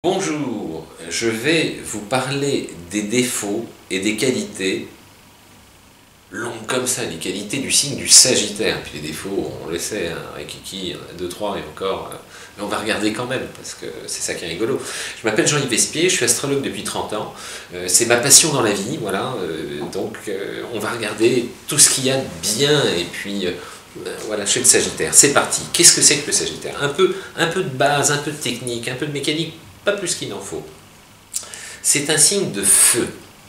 Bonjour, je vais vous parler des défauts et des qualités, longues comme ça, les qualités du signe du Sagittaire. Puis les défauts, on le sait, hein, avec Kiki, on a 2, 3 et encore, mais on va regarder quand même, parce que c'est ça qui est rigolo. Je m'appelle Jean-Yves Vespier, je suis astrologue depuis 30 ans, c'est ma passion dans la vie, voilà, donc on va regarder tout ce qu'il y a de bien, et puis voilà, chez le Sagittaire. C'est parti. Qu'est-ce que c'est que le Sagittaire? Un peu de base, un peu de technique, un peu de mécanique, pas plus qu'il n'en faut. C'est un signe de feu.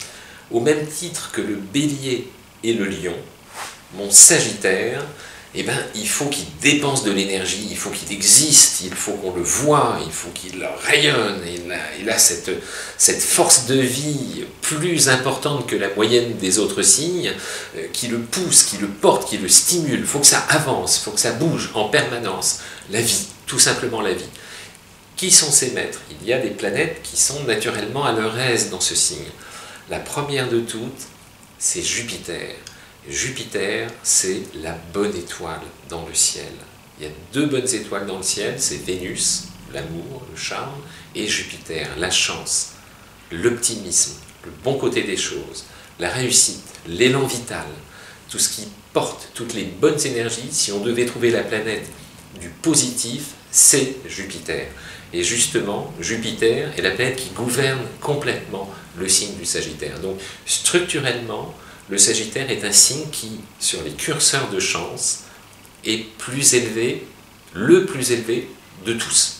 Au même titre que le Bélier et le Lion, mon Sagittaire, eh ben, il faut qu'il dépense de l'énergie, il faut qu'il existe, il faut qu'on le voie, il faut qu'il rayonne, il a cette force de vie plus importante que la moyenne des autres signes, qui le pousse, qui le porte, qui le stimule. Il faut que ça avance, il faut que ça bouge en permanence. La vie, tout simplement la vie. Qui sont ces maîtres? Il y a des planètes qui sont naturellement à leur aise dans ce signe. La première de toutes, c'est Jupiter. Jupiter, c'est la bonne étoile dans le ciel. Il y a 2 bonnes étoiles dans le ciel, c'est Vénus, l'amour, le charme, et Jupiter, la chance, l'optimisme, le bon côté des choses, la réussite, l'élan vital, tout ce qui porte toutes les bonnes énergies. Si on devait trouver la planète du positif, c'est Jupiter. Et justement, Jupiter est la planète qui gouverne complètement le signe du Sagittaire. Donc, structurellement, le Sagittaire est un signe qui, sur les curseurs de chance, est plus élevé, le plus élevé de tous.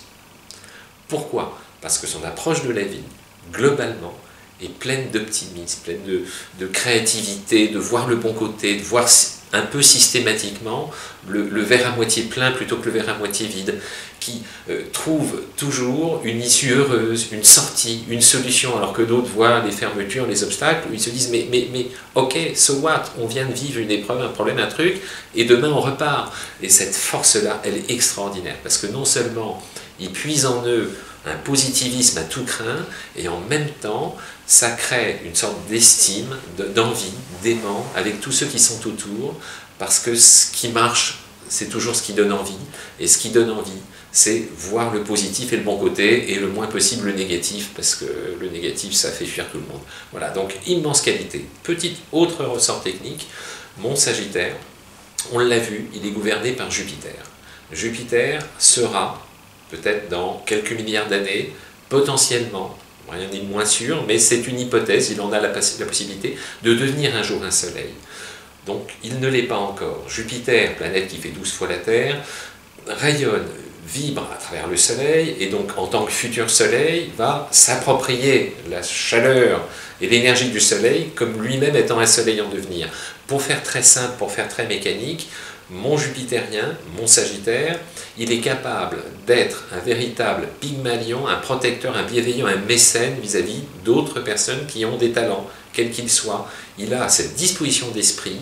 Pourquoi? Parce que son approche de la vie, globalement, est pleine d'optimisme, pleine de créativité, de voir le bon côté, de voir un peu systématiquement le verre à moitié plein plutôt que le verre à moitié vide, qui trouve toujours une issue heureuse, une sortie, une solution, alors que d'autres voient les fermetures, les obstacles, où ils se disent mais ok, so what, on vient de vivre une épreuve, un problème, un truc, et demain on repart. Et cette force-là, elle est extraordinaire, parce que non seulement ils puisent en eux un positivisme à tout craint, et en même temps, ça crée une sorte d'estime, d'envie, d'aimant avec tous ceux qui sont autour, parce que ce qui marche, c'est toujours ce qui donne envie, et ce qui donne envie, c'est voir le positif et le bon côté, et le moins possible le négatif, parce que le négatif, ça fait fuir tout le monde. Voilà, donc immense qualité. Petit autre ressort technique, mon Sagittaire, on l'a vu, il est gouverné par Jupiter. Jupiter sera, peut-être dans quelques milliards d'années, potentiellement, rien n'est moins sûr, mais c'est une hypothèse, il en a la possibilité, de devenir un jour un soleil. Donc il ne l'est pas encore. Jupiter, planète qui fait 12 fois la Terre, rayonne, vibre à travers le soleil, et donc en tant que futur soleil, va s'approprier la chaleur et l'énergie du soleil comme lui-même étant un soleil en devenir. Pour faire très simple, pour faire très mécanique, mon Jupitérien, mon Sagittaire, il est capable d'être un véritable Pygmalion, un protecteur, un bienveillant, un mécène vis-à-vis d'autres personnes qui ont des talents, quels qu'ils soient. Il a cette disposition d'esprit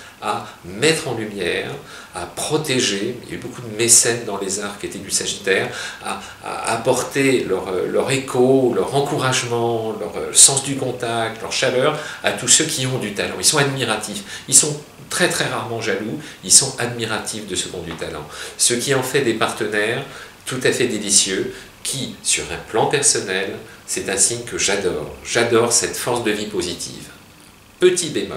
à mettre en lumière, à protéger. Il y a eu beaucoup de mécènes dans les arts qui étaient du Sagittaire, à apporter leur écho, leur encouragement, leur sens du contact, leur chaleur à tous ceux qui ont du talent. Ils sont admiratifs. Ils sont très très rarement jaloux, ils sont admiratifs de ceux qui ont du talent. Ce qui en fait des partenaires tout à fait délicieux, qui, sur un plan personnel, c'est un signe que j'adore. J'adore cette force de vie positive. Petit bémol.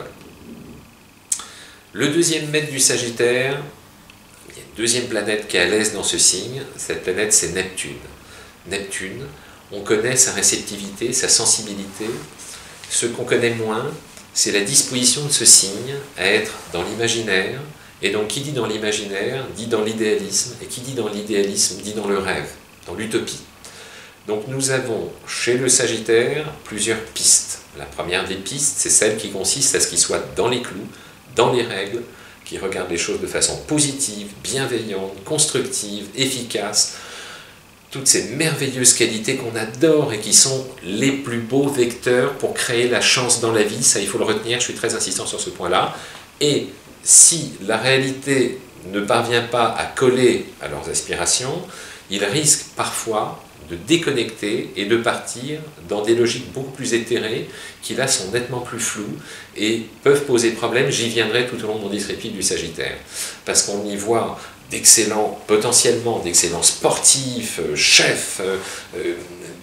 Le deuxième maître du Sagittaire, il y a une deuxième planète qui est à l'aise dans ce signe, cette planète c'est Neptune. Neptune, on connaît sa réceptivité, sa sensibilité. Ce qu'on connaît moins, c'est la disposition de ce signe à être dans l'imaginaire, et donc qui dit dans l'imaginaire, dit dans l'idéalisme, et qui dit dans l'idéalisme, dit dans le rêve, dans l'utopie. Donc nous avons chez le Sagittaire plusieurs pistes. La première des pistes, c'est celle qui consiste à ce qu'il soit dans les clous, dans les règles, qui regarde les choses de façon positive, bienveillante, constructive, efficace, toutes ces merveilleuses qualités qu'on adore et qui sont les plus beaux vecteurs pour créer la chance dans la vie. Ça, il faut le retenir, je suis très insistant sur ce point-là. Et si la réalité ne parvient pas à coller à leurs aspirations, ils risquent parfois de déconnecter et de partir dans des logiques beaucoup plus éthérées qui là sont nettement plus floues et peuvent poser problème. J'y viendrai tout au long de mon descriptif du Sagittaire, parce qu'on y voit d'excellents, potentiellement d'excellents sportifs, chefs,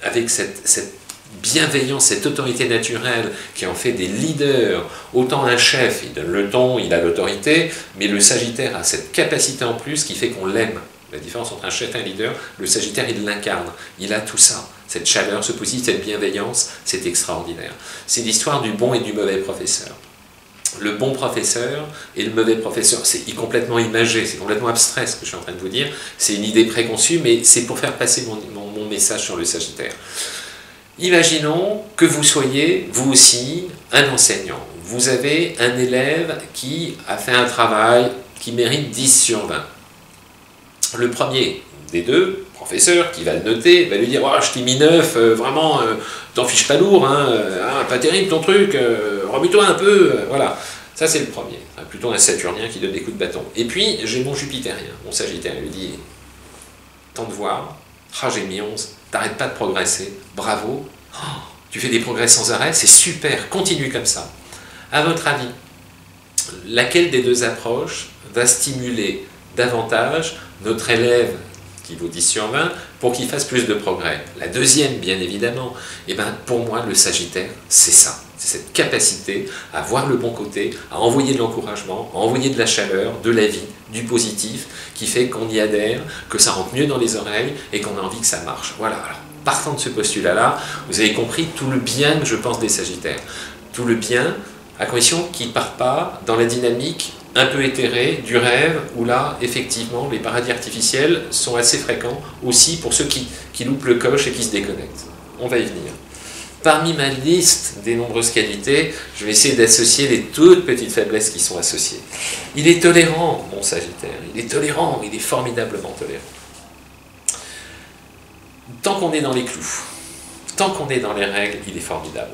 avec cette bienveillance, cette autorité naturelle qui en fait des leaders. Autant un chef, il donne le ton, il a l'autorité, mais le Sagittaire a cette capacité en plus qui fait qu'on l'aime. La différence entre un chef et un leader, le Sagittaire, il l'incarne. Il a tout ça. Cette chaleur, ce positif, cette bienveillance, c'est extraordinaire. C'est l'histoire du bon et du mauvais professeur. Le bon professeur et le mauvais professeur, c'est complètement imagé, c'est complètement abstrait ce que je suis en train de vous dire. C'est une idée préconçue, mais c'est pour faire passer mon message sur le Sagittaire. Imaginons que vous soyez, vous aussi, un enseignant. Vous avez un élève qui a fait un travail qui mérite 10 sur 20. Le premier des deux, professeur, qui va le noter, va lui dire oh, « je t'ai mis 9, vraiment, t'en fiches pas lourd, hein, pas terrible ton truc, remue-toi un peu, voilà. » Ça c'est le premier, plutôt un Saturnien qui donne des coups de bâton. Et puis j'ai mon Jupitérien, mon Sagittaire, il lui dit « Tant de voir, j'ai mis 11, t'arrêtes pas de progresser, bravo, tu fais des progrès sans arrêt, c'est super, continue comme ça. » À votre avis, laquelle des deux approches va stimuler davantage notre élève qui vaut 10 sur 20 pour qu'il fasse plus de progrès? La deuxième, bien évidemment. Et bien, pour moi, le Sagittaire, c'est ça. C'est cette capacité à voir le bon côté, à envoyer de l'encouragement, à envoyer de la chaleur, de la vie, du positif, qui fait qu'on y adhère, que ça rentre mieux dans les oreilles et qu'on a envie que ça marche. Voilà. Alors, partant de ce postulat-là, vous avez compris tout le bien que je pense des Sagittaires. Tout le bien, à condition qu'ils ne partent pas dans la dynamique un peu éthérée du rêve, où là, effectivement, les paradis artificiels sont assez fréquents, aussi pour ceux qui loupent le coche et qui se déconnectent. On va y venir. Parmi ma liste des nombreuses qualités, je vais essayer d'associer les toutes petites faiblesses qui sont associées. Il est tolérant, mon Sagittaire, il est tolérant, il est formidablement tolérant. Tant qu'on est dans les clous, tant qu'on est dans les règles, il est formidable.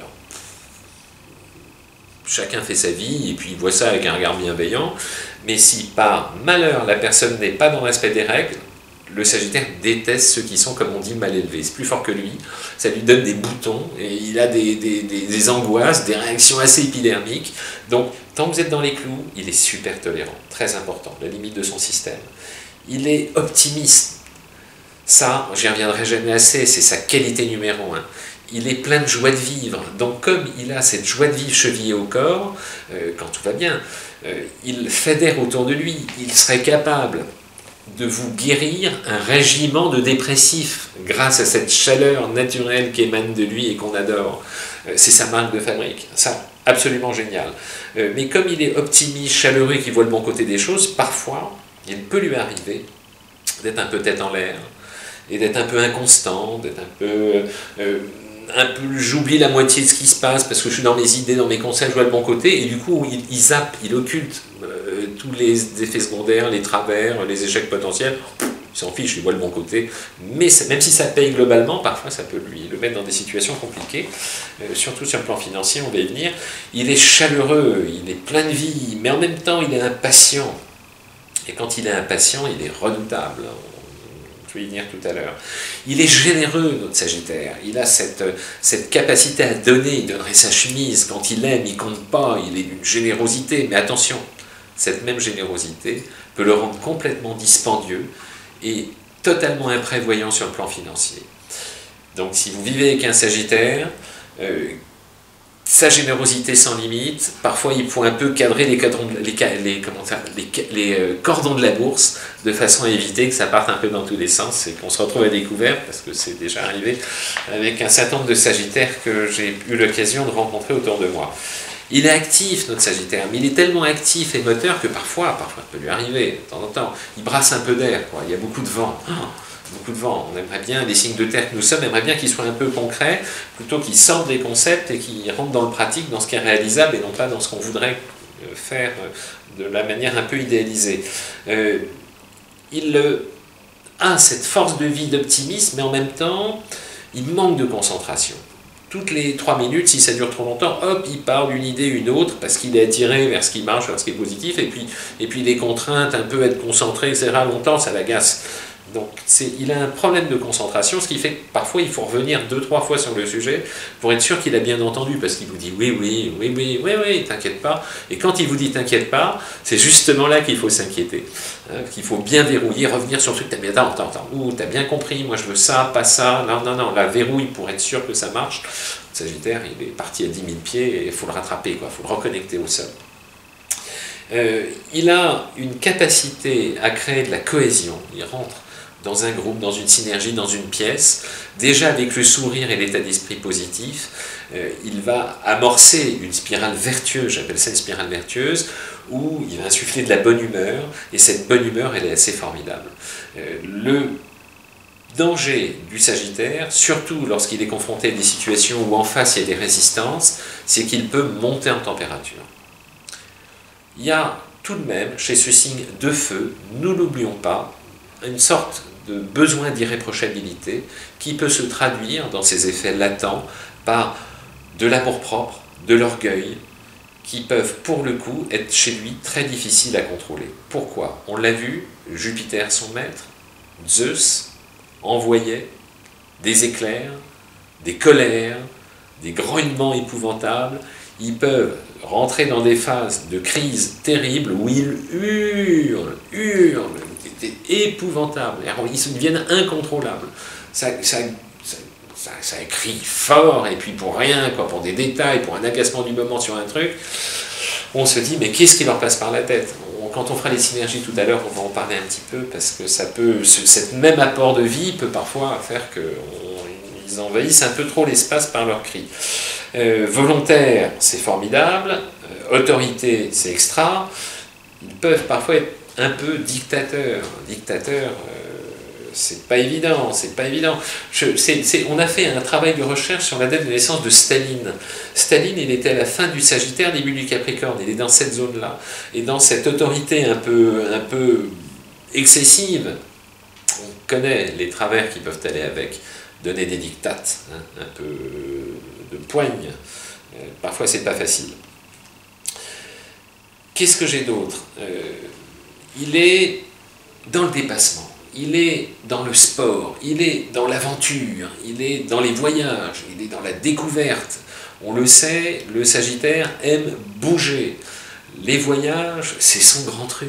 Chacun fait sa vie et puis il voit ça avec un regard bienveillant, mais si par malheur la personne n'est pas dans le respect des règles, le Sagittaire déteste ceux qui sont, comme on dit, mal élevés. C'est plus fort que lui, ça lui donne des boutons et il a des angoisses, des réactions assez épidermiques. Donc tant que vous êtes dans les clous, il est super tolérant, très important, la limite de son système. Il est optimiste, ça j'y reviendrai jamais assez, c'est sa qualité numéro 1. Il est plein de joie de vivre, donc comme il a cette joie de vivre chevillée au corps, quand tout va bien, il fédère autour de lui, il serait capable de vous guérir un régiment de dépressifs grâce à cette chaleur naturelle qui émane de lui et qu'on adore. C'est sa marque de fabrique, ça, absolument génial. Mais comme il est optimiste, chaleureux et qu'il voit le bon côté des choses, parfois, il peut lui arriver d'être un peu tête en l'air, et d'être un peu inconstant, d'être un peu j'oublie la moitié de ce qui se passe parce que je suis dans mes idées, dans mes conseils, je vois le bon côté, et du coup il zappe, il occulte tous les effets secondaires, les travers, les échecs potentiels, il s'en fiche, il voit le bon côté, mais même si ça paye globalement, parfois ça peut lui le mettre dans des situations compliquées, surtout sur le plan financier, on va y venir. Il est chaleureux, il est plein de vie, mais en même temps il est impatient, et quand il est impatient, il est redoutable. Je vais y venir tout à l'heure. Il est généreux, notre Sagittaire. Il a cette capacité à donner. Il donnerait sa chemise. Quand il aime, il ne compte pas. Il est d'une générosité. Mais attention, cette même générosité peut le rendre complètement dispendieux et totalement imprévoyant sur le plan financier. Donc si vous vivez avec un Sagittaire, sa générosité sans limite, parfois il faut un peu cadrer les cordons de la bourse de façon à éviter que ça parte un peu dans tous les sens et qu'on se retrouve à découvert, parce que c'est déjà arrivé avec un certain nombre de Sagittaires que j'ai eu l'occasion de rencontrer autour de moi. Il est actif, notre Sagittaire, mais il est tellement actif et moteur que parfois ça peut lui arriver, de temps en temps, il brasse un peu d'air, il y a beaucoup de vent. Beaucoup de vent. On aimerait bien, les signes de terre que nous sommes, aimerait bien qu'ils soient un peu concrets, plutôt qu'ils sortent des concepts et qu'ils rentrent dans le pratique, dans ce qui est réalisable, et non pas dans ce qu'on voudrait faire de la manière un peu idéalisée. Il a cette force de vie, d'optimisme, mais en même temps, il manque de concentration. Toutes les 3 minutes, si ça dure trop longtemps, hop, il part d'une idée une autre, parce qu'il est attiré vers ce qui marche, vers ce qui est positif, et puis les contraintes, un peu être concentré, etc., longtemps, ça l'agace. Donc il a un problème de concentration, ce qui fait que parfois il faut revenir 2-3 fois sur le sujet pour être sûr qu'il a bien entendu, parce qu'il vous dit oui, oui, oui, oui, oui, oui, t'inquiète pas. Et quand il vous dit t'inquiète pas, c'est justement là qu'il faut s'inquiéter. Hein, qu'il faut bien verrouiller, revenir sur le truc, attends, t'as bien compris, moi je veux ça, pas ça, non, la verrouille pour être sûr que ça marche. Le Sagittaire, il est parti à 10 000 pieds et il faut le rattraper, il faut le reconnecter au sol. Il a une capacité à créer de la cohésion, il rentre dans un groupe, dans une synergie, dans une pièce, déjà avec le sourire et l'état d'esprit positif, il va amorcer une spirale vertueuse, j'appelle ça une spirale vertueuse, où il va insuffler de la bonne humeur, et cette bonne humeur, elle est assez formidable. Le danger du Sagittaire, surtout lorsqu'il est confronté à des situations où en face il y a des résistances, c'est qu'il peut monter en température. Il y a tout de même, chez ce signe de feu, nous n'oublions pas, une sorte de besoin d'irréprochabilité qui peut se traduire dans ses effets latents par de l'amour-propre, de l'orgueil, qui peuvent pour le coup être chez lui très difficiles à contrôler. Pourquoi? On l'a vu, Jupiter son maître, Zeus, envoyait des éclairs, des colères, des grognements épouvantables. Ils peuvent rentrer dans des phases de crise terribles où ils hurlent, c'est épouvantable, ils deviennent incontrôlables. Ça crie fort, et puis pour rien, quoi, pour des détails, pour un agacement du moment sur un truc, on se dit, mais qu'est-ce qui leur passe par la tête? Quand on fera les synergies tout à l'heure, on va en parler un petit peu, parce que ça peut, cet même apport de vie peut parfois faire qu'ils envahissent un peu trop l'espace par leurs cris. Volontaire, c'est formidable, autorité, c'est extra, ils peuvent parfois être un peu dictateurs. C'est pas évident, c'est pas évident. On a fait un travail de recherche sur la date de naissance de Staline. Staline, il était à la fin du Sagittaire, début du Capricorne, il est dans cette zone-là. Et dans cette autorité un peu excessive, on connaît les travers qui peuvent aller avec. Donner des dictates, hein, un peu de poigne, parfois c'est pas facile. Qu'est-ce que j'ai d'autre? Il est dans le dépassement. Il est dans le sport, il est dans l'aventure, il est dans les voyages, il est dans la découverte. On le sait, le Sagittaire aime bouger. Les voyages, c'est son grand truc.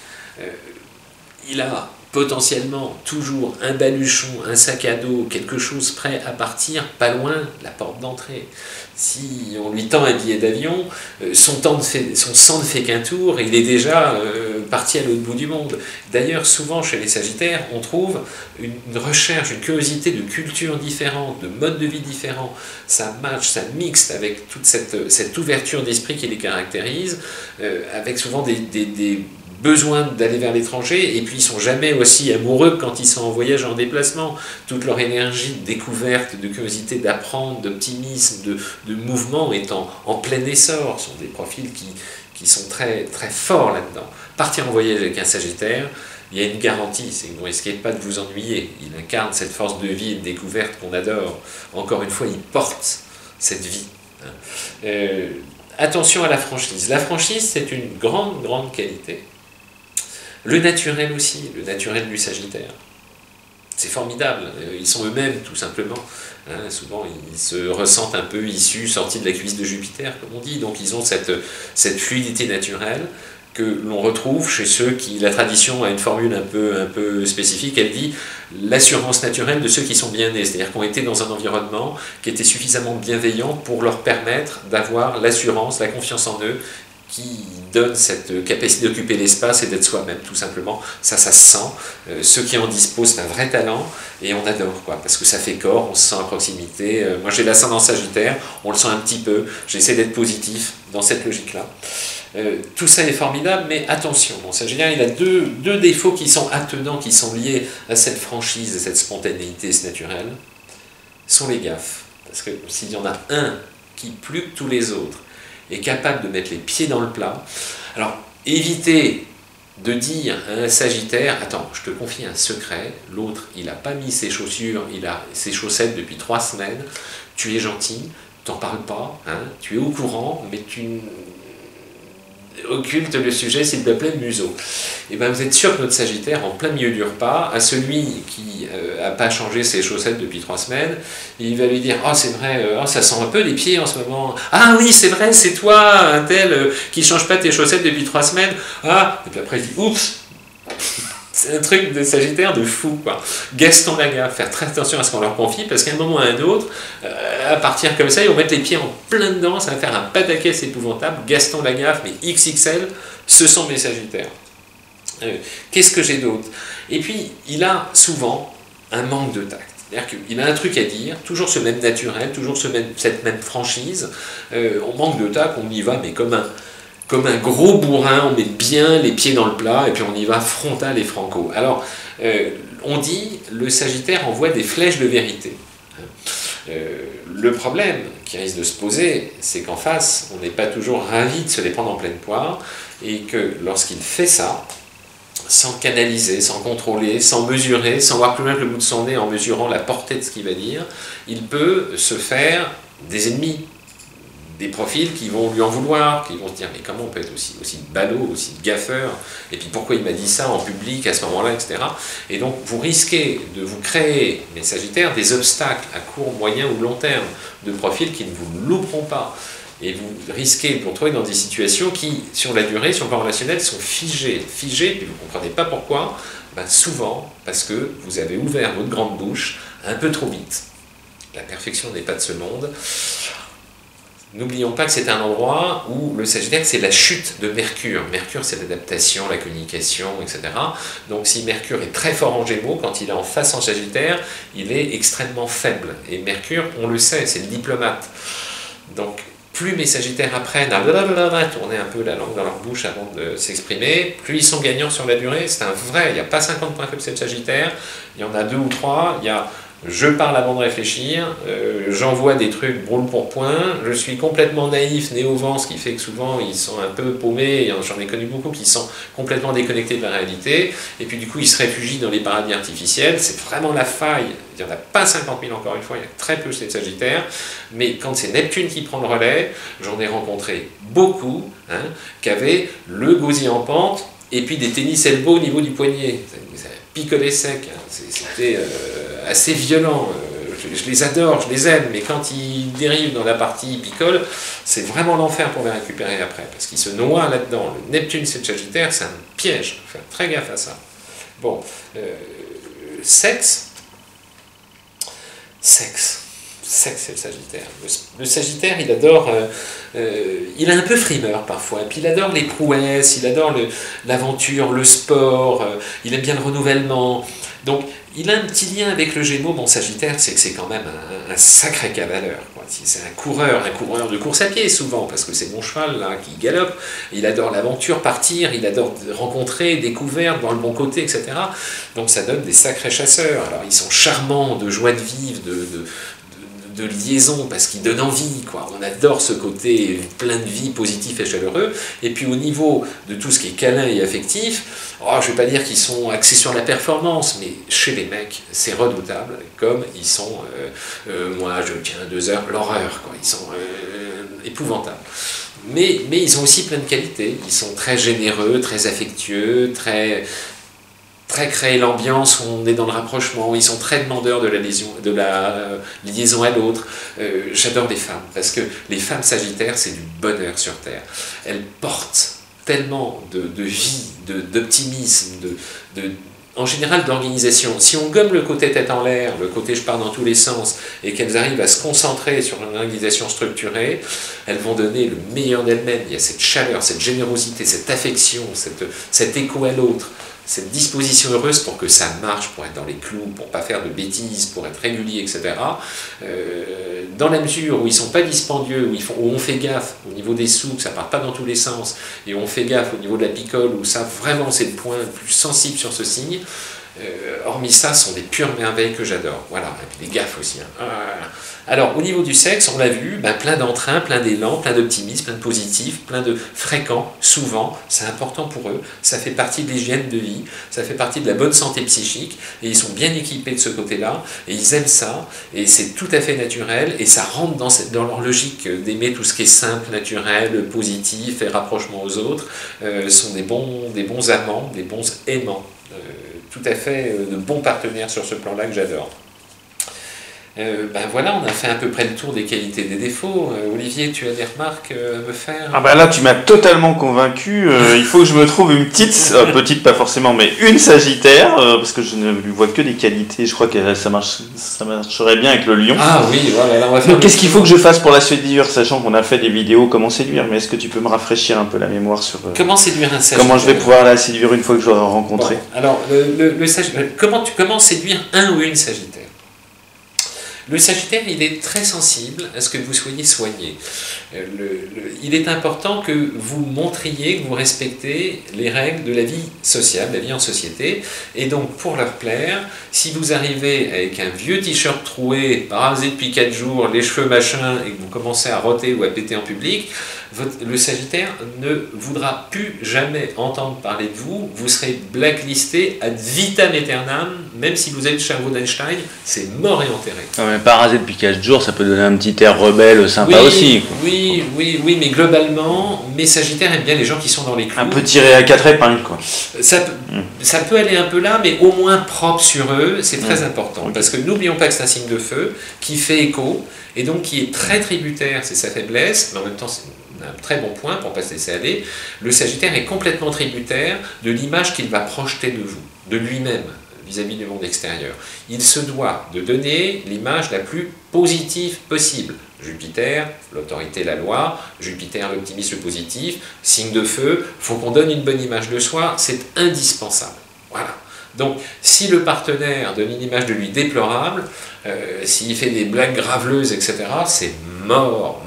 Il a potentiellement toujours un baluchon, un sac à dos, quelque chose prêt à partir, pas loin de la porte d'entrée. Si on lui tend un billet d'avion, son sang ne fait qu'un tour, et il est déjà parti à l'autre bout du monde. D'ailleurs, souvent chez les Sagittaires, on trouve une recherche, une curiosité de cultures différentes, de modes de vie différents. Ça match, ça mixe avec toute cette ouverture d'esprit qui les caractérise, avec souvent des besoin d'aller vers l'étranger, et puis ils ne sont jamais aussi amoureux que quand ils sont en voyage, en déplacement. Toute leur énergie de découverte, de curiosité, d'apprendre, d'optimisme, de mouvement est en plein essor. Ce sont des profils qui sont très, très forts là-dedans. Partir en voyage avec un Sagittaire, il y a une garantie, c'est que vous ne risquez pas de vous ennuyer. Il incarne cette force de vie et de découverte qu'on adore. Encore une fois, il porte cette vie. Attention à la franchise. La franchise, c'est une grande, grande qualité. Le naturel aussi, le naturel du Sagittaire. C'est formidable, ils sont eux-mêmes tout simplement. Hein, souvent ils se ressentent un peu issus, sortis de la cuisse de Jupiter, comme on dit. Donc ils ont cette fluidité naturelle que l'on retrouve chez ceux qui, la tradition a une formule un peu spécifique, elle dit l'assurance naturelle de ceux qui sont bien nés, c'est-à-dire qui ont été dans un environnement qui était suffisamment bienveillant pour leur permettre d'avoir l'assurance, la confiance en eux, qui donne cette capacité d'occuper l'espace et d'être soi-même, tout simplement. Ça se sent. Ceux qui en disposent, c'est un vrai talent, et on adore, quoi, parce que ça fait corps, on se sent à proximité. Moi, j'ai l'ascendant Sagittaire, on le sent un petit peu. J'essaie d'être positif dans cette logique-là. Tout ça est formidable, mais attention, mon Sagittaire, il a deux défauts qui sont attenants, qui sont liés à cette franchise, à cette spontanéité, ce naturel, sont les gaffes. Parce que s'il y en a un qui, plus que tous les autres, est capable de mettre les pieds dans le plat. Alors, évitez de dire à un Sagittaire, attends, je te confie un secret, l'autre, il n'a pas mis ses chaussures, il a ses chaussettes depuis 3 semaines, tu es gentil, t'en parles pas, hein, tu es au courant, mais occulte le sujet, s'il te plaît, museau. Et bien vous êtes sûr que notre Sagittaire, en plein milieu du repas, à celui qui n'a pas changé ses chaussettes depuis 3 semaines, il va lui dire « Oh, c'est vrai, ça sent un peu les pieds en ce moment. Ah oui, c'est vrai, c'est toi, un tel, qui ne change pas tes chaussettes depuis 3 semaines. Ah !» Et puis après, il dit « Oups !» C'est un truc de Sagittaire de fou, quoi. Gaston Lagaffe, faire très attention à ce qu'on leur confie, parce qu'à un moment ou à un autre, à partir comme ça, ils vont mettre les pieds en plein dedans, ça va faire un pataquès épouvantable. Gaston Lagaffe, mais XXL, ce sont mes Sagittaires. Qu'est-ce que j'ai d'autre? Et puis, il a souvent un manque de tact. C'est-à-dire qu'il a un truc à dire, toujours ce même naturel, toujours cette même franchise. On manque de tact, on y va, mais comme un gros bourrin, on met bien les pieds dans le plat, et puis on y va frontal et franco. Alors, on dit, le Sagittaire envoie des flèches de vérité. Le problème qui risque de se poser, c'est qu'en face, on n'est pas toujours ravi de se les prendre en pleine poire, et que lorsqu'il fait ça, sans canaliser, sans contrôler, sans mesurer, sans voir plus loin que le bout de son nez en mesurant la portée de ce qu'il va dire, il peut se faire des ennemis, des profils qui vont lui en vouloir, qui vont se dire mais comment on peut être aussi ballot, aussi gaffeur, et puis pourquoi il m'a dit ça en public à ce moment-là, etc. Et donc vous risquez de vous créer, mes Sagittaires, des obstacles à court, moyen ou long terme, de profils qui ne vous louperont pas. Et vous risquez de vous retrouver dans des situations qui, sur la durée, sur le plan relationnel, sont figées, et vous ne comprenez pas pourquoi, ben souvent parce que vous avez ouvert votre grande bouche un peu trop vite. La perfection n'est pas de ce monde. N'oublions pas que c'est un endroit où le Sagittaire, c'est la chute de Mercure. Mercure, c'est l'adaptation, la communication, etc. Donc si Mercure est très fort en Gémeaux, quand il est en face en Sagittaire, il est extrêmement faible. Et Mercure, on le sait, c'est le diplomate. Donc, plus mes Sagittaires apprennent à tourner un peu la langue dans leur bouche avant de s'exprimer, plus ils sont gagnants sur la durée. C'est un vrai, il n'y a pas 50 points comme c'est le Sagittaire, il y en a 2 ou 3, il y a je parle avant de réfléchir, j'envoie des trucs brûle pour point, je suis complètement naïf, né au vent, ce qui fait que souvent ils sont un peu paumés, et j'en ai connu beaucoup qui sont complètement déconnectés de la réalité, et puis du coup ils se réfugient dans les paradis artificiels, c'est vraiment la faille, il n'y en a pas 50 000 encore une fois, il y a très peu chez les Sagittaires, mais quand c'est Neptune qui prend le relais, j'en ai rencontré beaucoup, qui avaient le gosier en pente, et puis des tennis elbow au niveau du poignet, ça picolait sec, c'était assez violent, je les adore, je les aime, mais quand ils dérivent dans la partie picole, c'est vraiment l'enfer pour les récupérer après, parce qu'ils se noient là-dedans. Le Neptune, c'est le Sagittaire, c'est un piège, faut faire très gaffe à ça. Bon, sexe, c'est le Sagittaire. Le Sagittaire, il adore, il est un peu frimeur parfois, et puis il adore les prouesses, il adore l'aventure, le sport, il aime bien le renouvellement. Donc, il a un petit lien avec le Gémeaux, mon Sagittaire, c'est que c'est quand même un sacré cavaleur. C'est un coureur de course à pied souvent, parce que c'est mon cheval là, qui galope. Il adore l'aventure, partir, il adore rencontrer, découvrir, voir le bon côté, etc. Donc ça donne des sacrés chasseurs. Alors ils sont charmants, de joie de vivre, de liaison, parce qu'ils donnent envie, quoi. On adore ce côté plein de vie, positif et chaleureux. Et puis au niveau de tout ce qui est câlin et affectif, je ne vais pas dire qu'ils sont axés sur la performance, mais chez les mecs, c'est redoutable, comme ils sont, moi je tiens 2 heures, l'horreur, quoi. Ils sont épouvantables. Mais ils ont aussi plein de qualités. Ils sont très généreux, très affectueux, très créer l'ambiance où on est dans le rapprochement, où ils sont très demandeurs de la liaison à l'autre. J'adore les femmes, parce que les femmes Sagittaires, c'est du bonheur sur Terre. Elles portent tellement de vie, d'optimisme, en général d'organisation. Si on gomme le côté tête en l'air, le côté je pars dans tous les sens, et qu'elles arrivent à se concentrer sur une organisation structurée, elles vont donner le meilleur d'elles-mêmes. Il y a cette chaleur, cette générosité, cette affection, cet écho à l'autre, cette disposition heureuse pour que ça marche, pour être dans les clous, pour ne pas faire de bêtises, pour être régulier, etc. Dans la mesure où ils ne sont pas dispendieux, où on fait gaffe au niveau des sous, que ça ne part pas dans tous les sens, et où on fait gaffe au niveau de la picole, où ça vraiment c'est le point le plus sensible sur ce signe, Hormis ça, ce sont des pures merveilles que j'adore. Voilà, et puis les gaffes aussi. Hein. Alors, au niveau du sexe, on l'a vu, plein d'entrain, plein d'élan, plein d'optimisme, plein de positif, plein de fréquents, souvent, c'est important pour eux, ça fait partie de l'hygiène de vie, ça fait partie de la bonne santé psychique, et ils sont bien équipés de ce côté-là, et ils aiment ça, et c'est tout à fait naturel, et ça rentre dans leur logique d'aimer tout ce qui est simple, naturel, positif, et rapprochement aux autres, sont des bons amants, des bons aimants, tout à fait de bons partenaires sur ce plan-là que j'adore. Voilà, on a fait à peu près le tour des qualités et des défauts. Olivier, tu as des remarques à me faire? Ah bah là, tu m'as totalement convaincu. Il faut que je me trouve une petite pas forcément, mais une Sagittaire, parce que je ne lui vois que des qualités. Je crois que ça marcherait bien avec le Lion. Ah oui, voilà, là on va faire. Donc qu'est-ce qu'il faut que je fasse pour la séduire, sachant qu'on a fait des vidéos comment séduire, mais est-ce que tu peux me rafraîchir un peu la mémoire sur comment séduire un Sagittaire? Comment je vais pouvoir la séduire une fois que je l'aurai rencontré? Bon, alors, comment séduire un ou une Sagittaire? Le Sagittaire, il est très sensible à ce que vous soyez soigné. Il est important que vous montriez que vous respectez les règles de la vie sociale, la vie en société, et donc pour leur plaire, si vous arrivez avec un vieux t-shirt troué, rasé depuis 4 jours, les cheveux machin, et que vous commencez à roter ou à péter en public, le Sagittaire ne voudra plus jamais entendre parler de vous, vous serez blacklisté ad vitam aeternam, même si vous êtes Charles d'Einstein, c'est mort et enterré. Non, mais pas rasé depuis 4 jours, ça peut donner un petit air rebelle sympa aussi. Quoi. Oui, mais globalement, mes Sagittaires aiment bien les gens qui sont dans les clous. Un peu tiré à 4 épingles, quoi. Ça peut aller un peu là, mais au moins propre sur eux, c'est très important. Okay. Parce que n'oublions pas que c'est un signe de feu qui fait écho, et donc qui est très tributaire, c'est sa faiblesse, mais en même temps c'est un très bon point pour ne pas se laisser aller. Le Sagittaire est complètement tributaire de l'image qu'il va projeter de vous, de lui-même, vis-à-vis du monde extérieur. Il se doit de donner l'image la plus positive possible. Jupiter, l'autorité, la loi, Jupiter, l'optimisme, le positif, signe de feu, il faut qu'on donne une bonne image de soi, c'est indispensable. Voilà. Donc, si le partenaire donne une image de lui déplorable, s'il fait des blagues graveleuses, etc., c'est mort.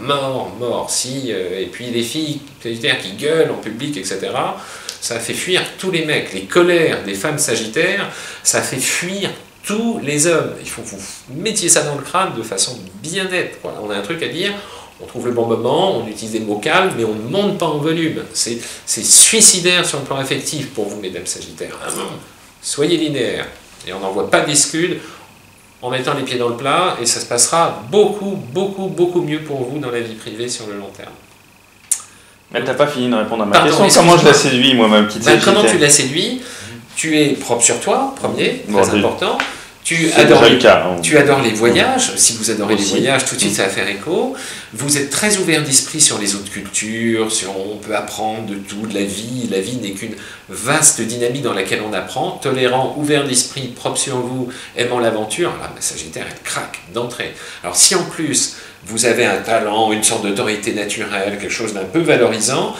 Et puis les filles qui gueulent en public, etc., ça fait fuir tous les mecs. Les colères des femmes sagittaires, ça fait fuir tous les hommes. Il faut que vous mettiez ça dans le crâne de façon bien nette. Quoi. On a un truc à dire, on trouve le bon moment, on utilise des mots calmes, mais on ne monte pas en volume. C'est suicidaire sur le plan affectif pour vous, mesdames sagittaires. Soyez linéaires, et on n'envoie pas d'excuses en mettant les pieds dans le plat, et ça se passera beaucoup mieux pour vous dans la vie privée sur le long terme. Mais t'as pas fini de répondre à ma question. Comment je la séduis, moi, ma petite Sagittaire? Comment tu la séduis? Tu es propre sur toi, premier, très important. Tu adores les voyages. Si vous adorez les voyages, tout de suite ça va faire écho. Vous êtes très ouvert d'esprit sur les autres cultures, on peut apprendre de tout, de la vie. La vie n'est qu'une vaste dynamique dans laquelle on apprend. Tolérant, ouvert d'esprit, propre sur vous, aimant l'aventure. La Sagittaire, elle craque d'entrée. Alors si en plus vous avez un talent, une sorte d'autorité naturelle, quelque chose d'un peu valorisant,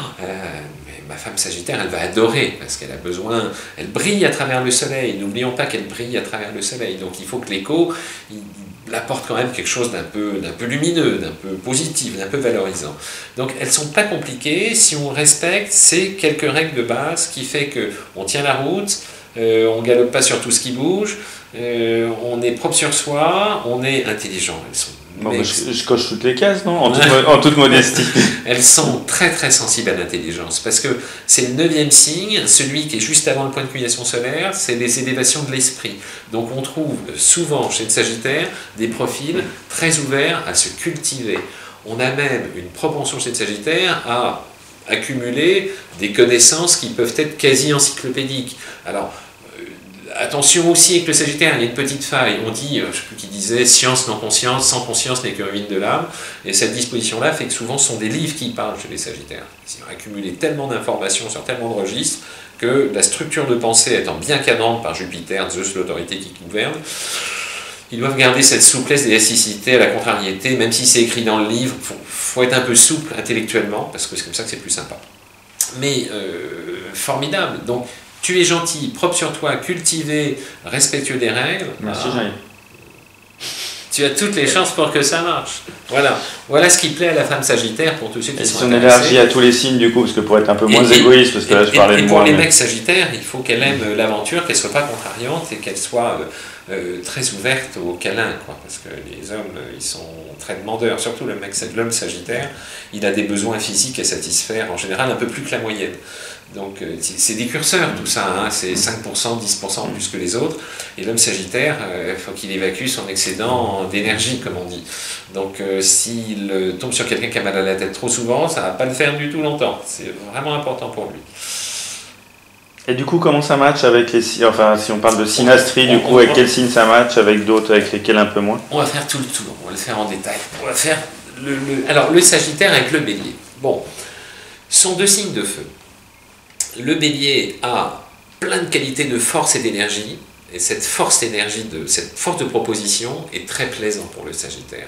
ma femme Sagittaire, elle va adorer, parce qu'elle a besoin, elle brille à travers le soleil, n'oublions pas qu'elle brille à travers le soleil, donc il faut que l'écho, il apporte quand même quelque chose d'un peu lumineux, d'un peu positif, d'un peu valorisant. Donc elles ne sont pas compliquées, si on respecte ces quelques règles de base qui fait qu'on tient la route, on ne galope pas sur tout ce qui bouge, on est propre sur soi, on est intelligent. Elles sont je coche toutes les cases, non? En toute modestie. Elles sont très sensibles à l'intelligence, parce que c'est le 9e signe, celui qui est juste avant le point de culmination solaire, c'est les élévations de l'esprit. Donc on trouve souvent chez le Sagittaire des profils très ouverts à se cultiver. On a même une propension chez le Sagittaire à accumuler des connaissances qui peuvent être quasi encyclopédiques. Alors, attention aussi avec le Sagittaire, il y a une petite faille. On dit, je ne sais plus qui disait, science non conscience, sans conscience n'est que ruine de l'âme. Et cette disposition-là fait que souvent ce sont des livres qui parlent chez les Sagittaires. Ils ont accumulé tellement d'informations sur tellement de registres que la structure de pensée étant bien cadrante par Jupiter, Zeus, l'autorité qui gouverne, ils doivent garder cette souplesse, d'élasticité à la contrariété, même si c'est écrit dans le livre. Faut être un peu souple intellectuellement, parce que c'est comme ça que c'est plus sympa. Mais formidable. Donc, tu es gentil, propre sur toi, cultivé, respectueux des règles. Merci, Tu as toutes les chances pour que ça marche. Voilà ce qui plaît à la femme Sagittaire pour tous ceux qui sont intéressés. Si on élargit à tous les signes du coup, parce que pour être un peu moins égoïste, parce que là je parlais de moi. Et pour les mecs Sagittaires, il faut qu'elle aime l'aventure, qu'elle soit pas contrariante et qu'elle soit très ouverte au câlin, quoi, parce que les hommes, ils sont très demandeurs, surtout l'homme Sagittaire, il a des besoins physiques à satisfaire, en général un peu plus que la moyenne. Donc c'est des curseurs tout ça, hein, c'est 5%, 10% en plus que les autres, et l'homme Sagittaire, il faut qu'il évacue son excédent d'énergie, comme on dit. Donc s'il tombe sur quelqu'un qui a mal à la tête trop souvent, ça ne va pas le faire du tout longtemps, c'est vraiment important pour lui. Et du coup, comment ça match avec les signes, enfin si on parle de synastrie, du coup, avec quel signe ça match, avec d'autres avec lesquels un peu moins? On va faire tout le tour, on va le faire en détail. On va faire alors le Sagittaire avec le Bélier. Bon, ce sont deux signes de feu. Le Bélier a plein de qualités de force et d'énergie, et cette force de proposition est très plaisante pour le Sagittaire.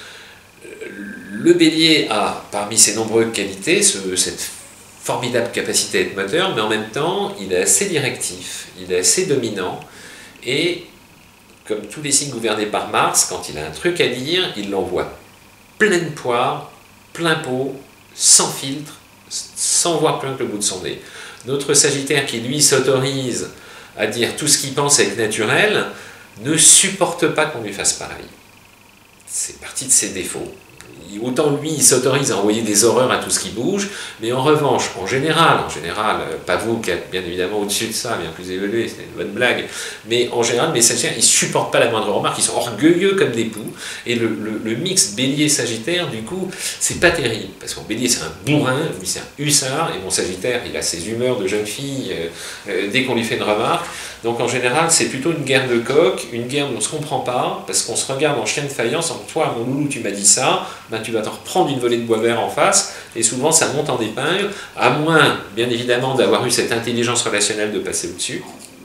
Le Bélier a, parmi ses nombreuses qualités, cette formidable capacité à être moteur, mais en même temps, il est assez directif, il est assez dominant, et comme tous les signes gouvernés par Mars, quand il a un truc à dire, il l'envoie pleine poire, plein pot, sans filtre, sans voir plus loin que le bout de son nez. Notre Sagittaire qui, lui, s'autorise à dire tout ce qu'il pense avec naturel, ne supporte pas qu'on lui fasse pareil. C'est partie de ses défauts. Autant lui, il s'autorise à envoyer des horreurs à tout ce qui bouge, mais en revanche, en général, pas vous qui êtes bien évidemment au-dessus de ça, bien plus évolué, c'est une bonne blague, mais en général, mes Sagittaires, ils ne supportent pas la moindre remarque, ils sont orgueilleux comme des poux, et le mix Bélier-Sagittaire, du coup, c'est pas terrible, parce qu'en Bélier, c'est un bourrin, lui, c'est un hussard, et mon Sagittaire, il a ses humeurs de jeune fille dès qu'on lui fait une remarque, donc en général, c'est plutôt une guerre de coq, une guerre où on ne se comprend pas, parce qu'on se regarde en chien de faïence, en toi, mon loulou, tu m'as dit ça, ben, tu vas t'en reprendre une volée de bois vert en face, et souvent ça monte en épingle, à moins, bien évidemment, d'avoir eu cette intelligence relationnelle de passer au-dessus.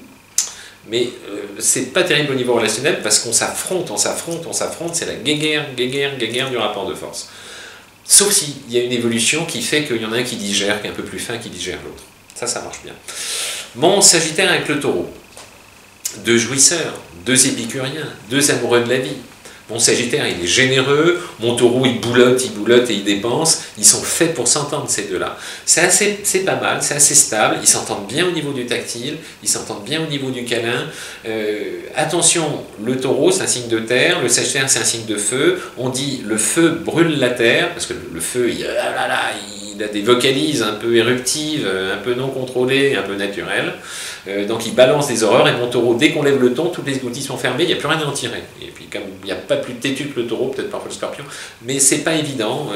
Mais c'est pas terrible au niveau relationnel, parce qu'on s'affronte, c'est la guéguerre du rapport de force. Sauf s'il y a une évolution qui fait qu'il y en a un qui digère, qui est un peu plus fin, qui digère l'autre. Ça marche bien. Mon Sagittaire avec le Taureau. Deux jouisseurs, deux épicuriens, deux amoureux de la vie. Mon Sagittaire, il est généreux, mon Taureau, il boulotte et il dépense. Ils sont faits pour s'entendre, ces deux-là. C'est pas mal, c'est assez stable, ils s'entendent bien au niveau du tactile, ils s'entendent bien au niveau du câlin. Attention, le Taureau, c'est un signe de terre, le Sagittaire, c'est un signe de feu. On dit le feu brûle la terre, parce que le feu, il a des vocalises un peu éruptives, un peu non contrôlées, un peu naturelles. Donc il balance des horreurs, et mon Taureau, dès qu'on lève le ton, toutes les outils sont fermés, il n'y a plus rien à en tirer. Et puis comme il n'y a pas plus têtu que le Taureau, peut-être parfois le Scorpion, mais c'est pas évident.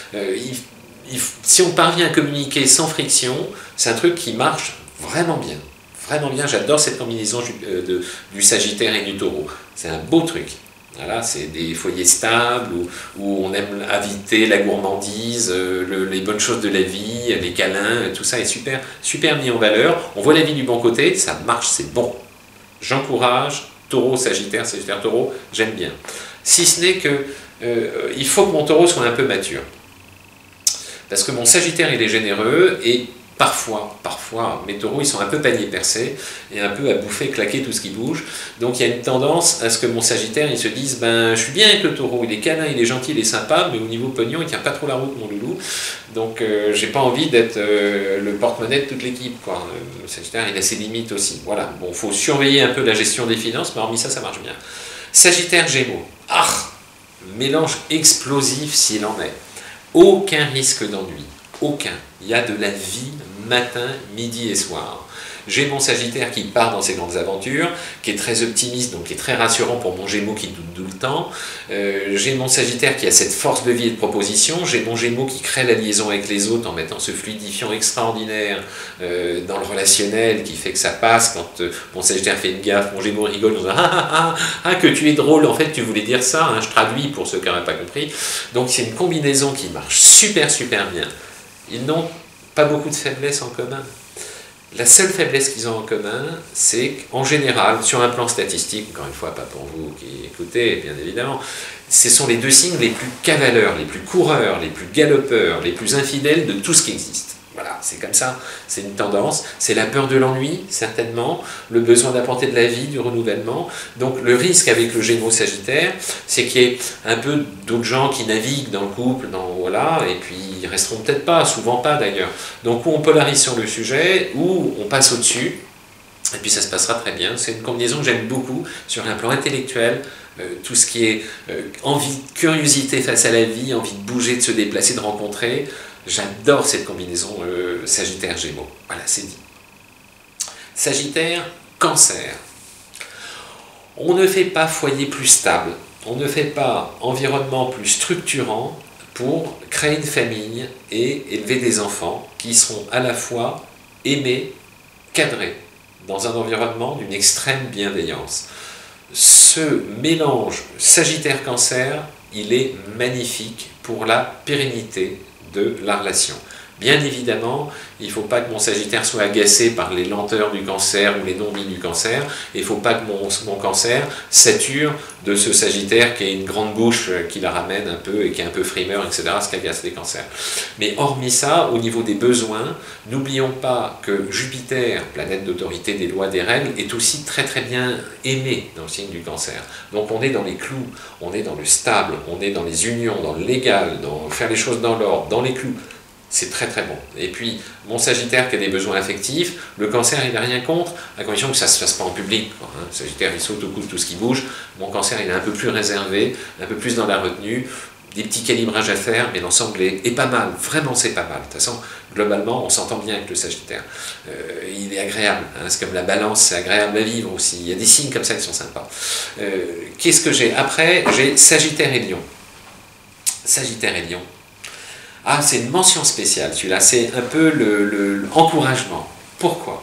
Si on parvient à communiquer sans friction, c'est un truc qui marche vraiment bien. Vraiment bien, j'adore cette combinaison du Sagittaire et du Taureau. C'est un beau truc. Voilà, c'est des foyers stables où on aime inviter la gourmandise, les bonnes choses de la vie, les câlins, tout ça est super, super mis en valeur. On voit la vie du bon côté, ça marche, c'est bon. J'encourage Taureau, Sagittaire, Taureau, j'aime bien. Si ce n'est que il faut que mon Taureau soit un peu mature. Parce que mon Sagittaire, il est généreux et parfois, mes Taureaux, ils sont un peu panier percé et un peu à bouffer, claquer tout ce qui bouge. Donc il y a une tendance à ce que mon Sagittaire, il se dise, ben, je suis bien avec le Taureau, il est câlin, il est gentil, il est sympa, mais au niveau pognon, il tient pas trop la route, mon loulou. Donc j'ai pas envie d'être le porte-monnaie de toute l'équipe, quoi. Le Sagittaire, il a ses limites aussi. Voilà, bon, faut surveiller un peu la gestion des finances, mais hormis ça, ça marche bien. Sagittaire, Gémeaux. Mélange explosif s'il en est. Aucun risque d'ennui. Aucun. Il y a de la vie matin, midi et soir. J'ai mon Sagittaire qui part dans ses grandes aventures, qui est très optimiste, donc qui est très rassurant pour mon Gémeaux qui doute tout le temps. J'ai mon Sagittaire qui a cette force de vie et de proposition. J'ai mon Gémeaux qui crée la liaison avec les autres en mettant ce fluidifiant extraordinaire dans le relationnel qui fait que ça passe. Quand mon Sagittaire fait une gaffe, mon Gémeaux rigole en disant que tu es drôle, en fait tu voulais dire ça, hein, je traduis pour ceux qui n'auraient pas compris. Donc c'est une combinaison qui marche super bien. Ils n'ont pas beaucoup de faiblesses en commun. La seule faiblesse qu'ils ont en commun, c'est qu'en général, sur un plan statistique, encore une fois, pas pour vous qui écoutez, bien évidemment, ce sont les deux signes les plus cavaleurs, les plus coureurs, les plus galopeurs, les plus infidèles de tout ce qui existe. Voilà. c'est comme ça, c'est une tendance. C'est la peur de l'ennui, certainement, le besoin d'apporter de la vie, du renouvellement. Donc le risque avec le Gémeaux Sagittaire, c'est qu'il y ait un peu d'autres gens qui naviguent dans le couple, voilà, et puis ils resteront peut-être pas, souvent pas d'ailleurs. Donc où on polarise sur le sujet, ou on passe au-dessus, et puis ça se passera très bien. C'est une combinaison que j'aime beaucoup sur un plan intellectuel, tout ce qui est envie, curiosité face à la vie, envie de bouger, de se déplacer, de rencontrer. J'adore cette combinaison Sagittaire-Gémeaux. Voilà, c'est dit. Sagittaire, Cancer. On ne fait pas foyer plus stable, on ne fait pas environnement plus structurant pour créer une famille et élever des enfants qui seront à la fois aimés, cadrés, dans un environnement d'une extrême bienveillance. Ce mélange Sagittaire-Cancer, il est magnifique pour la pérennité de la relation. Bien évidemment, il ne faut pas que mon Sagittaire soit agacé par les lenteurs du Cancer ou les non-dits du Cancer, et il ne faut pas que mon Cancer sature de ce Sagittaire qui a une grande bouche qui la ramène un peu et qui est un peu frimeur, etc., ce qui agace les Cancers. Mais hormis ça, au niveau des besoins, n'oublions pas que Jupiter, planète d'autorité des lois, des règles, est aussi très très bien aimé dans le signe du Cancer. Donc on est dans les clous, on est dans le stable, on est dans les unions, dans le légal, dans faire les choses dans l'ordre, dans les clous. C'est très très bon. Et puis, mon Sagittaire qui a des besoins affectifs, le Cancer, il n'a rien contre, à condition que ça ne se fasse pas en public. Sagittaire, il saute au cou de tout ce qui bouge. Mon Cancer, il est un peu plus réservé, un peu plus dans la retenue, des petits calibrages à faire, mais l'ensemble est pas mal. Vraiment, c'est pas mal. De toute façon, globalement, on s'entend bien avec le Sagittaire. Il est agréable. C'est comme la Balance, c'est agréable à vivre aussi. Il y a des signes comme ça qui sont sympas. Qu'est-ce que j'ai après? J'ai Sagittaire et Lion. Sagittaire et Lion. Ah, c'est une mention spéciale, celui-là, c'est un peu l'encouragement. Pourquoi?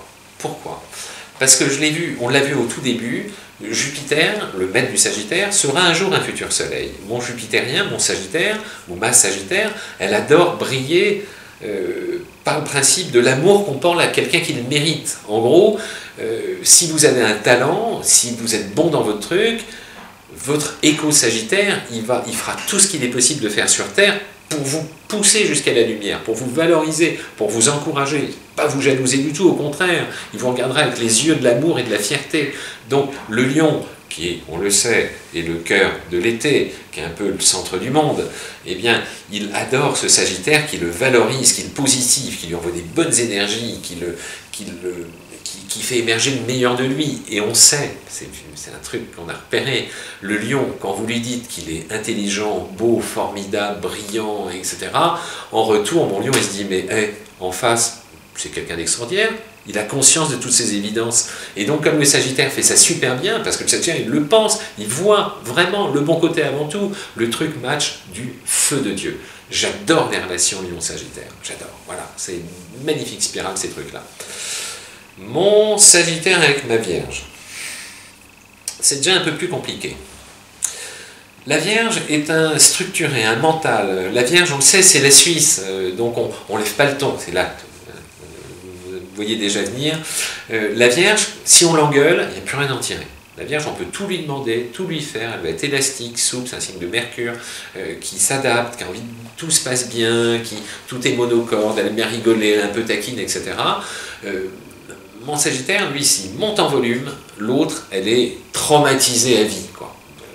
Parce que je l'ai vu, on l'a vu au tout début, Jupiter, le maître du Sagittaire, sera un jour un futur soleil. Mon Jupitérien, mon Sagittaire, ou ma Sagittaire, elle adore briller par le principe de l'amour qu'on porte à quelqu'un qui le mérite. En gros, si vous avez un talent, si vous êtes bon dans votre truc, votre éco-Sagittaire, il fera tout ce qu'il est possible de faire sur Terre pour vous pousser jusqu'à la lumière, pour vous valoriser, pour vous encourager, pas vous jalouser du tout, au contraire, il vous regardera avec les yeux de l'amour et de la fierté. Donc le lion, qui est, on le sait, est le cœur de l'été, qui est un peu le centre du monde, eh bien, il adore ce Sagittaire qui le valorise, qui le positive, qui lui envoie des bonnes énergies, qui fait émerger le meilleur de lui. Et on sait, c'est un truc qu'on a repéré, le lion, quand vous lui dites qu'il est intelligent, beau, formidable, brillant, etc., en retour, mon lion, il se dit, mais en face, c'est quelqu'un d'extraordinaire, il a conscience de toutes ces évidences. Et donc, comme le Sagittaire fait ça super bien, parce que le Sagittaire, il le pense, il voit vraiment le bon côté avant tout, le truc match du feu de Dieu. J'adore les relations Lion-Sagittaire, j'adore, voilà, c'est une magnifique spirale, ces trucs-là. Mon Sagittaire avec ma Vierge, c'est déjà un peu plus compliqué. La Vierge est un structuré, un mental. La Vierge, on le sait, c'est la Suisse, donc on ne lève pas le ton, c'est là. Vous voyez déjà venir. La Vierge, si on l'engueule, il n'y a plus rien à en tirer. La Vierge, on peut tout lui demander, tout lui faire, elle va être élastique, souple, c'est un signe de Mercure, qui s'adapte, qui a envie que tout se passe bien, tout est monocorde, elle aime bien rigoler, elle est un peu taquine, etc. Mon Sagittaire, lui, s'il monte en volume, l'autre, elle est traumatisée à vie, quoi.